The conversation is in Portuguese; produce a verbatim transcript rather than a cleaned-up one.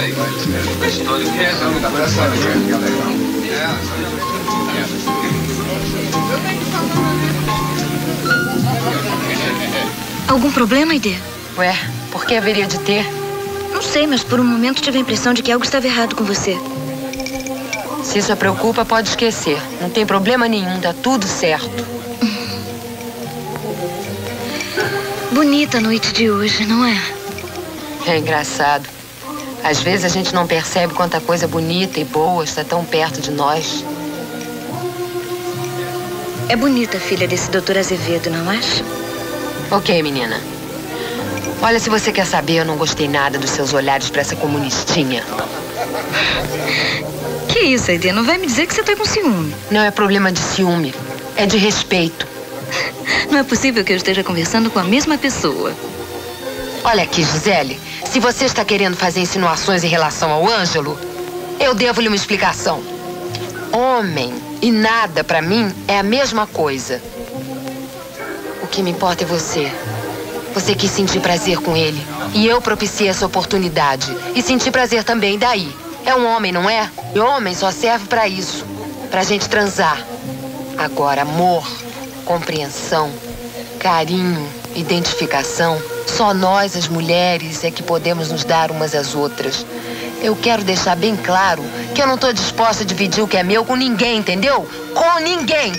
Algum problema, Aide? Ué, por que haveria de ter? Não sei, mas por um momento tive a impressão de que algo estava errado com você. Se isso a preocupa, pode esquecer. Não tem problema nenhum, tá tudo certo. Bonita a noite de hoje, não é? É engraçado. Às vezes a gente não percebe quanta coisa bonita e boa está tão perto de nós. É bonita a filha desse doutor Azevedo, não acha? Ok, menina. Olha, se você quer saber, eu não gostei nada dos seus olhares para essa comunistinha. Que isso, Aide? Não vai me dizer que você tá com ciúme. Não é problema de ciúme, é de respeito. Não é possível que eu esteja conversando com a mesma pessoa. Olha aqui, Gisele, se você está querendo fazer insinuações em relação ao Ângelo, eu devo-lhe uma explicação. Homem e nada, para mim, é a mesma coisa. O que me importa é você. Você quis sentir prazer com ele. E eu propiciei essa oportunidade. E senti prazer também, daí. É um homem, não é? E homem só serve pra isso. Pra gente transar. Agora, amor, compreensão, carinho, identificação, só nós, as mulheres, é que podemos nos dar umas às outras. Eu quero deixar bem claro que eu não tô disposta a dividir o que é meu com ninguém, entendeu? Com ninguém!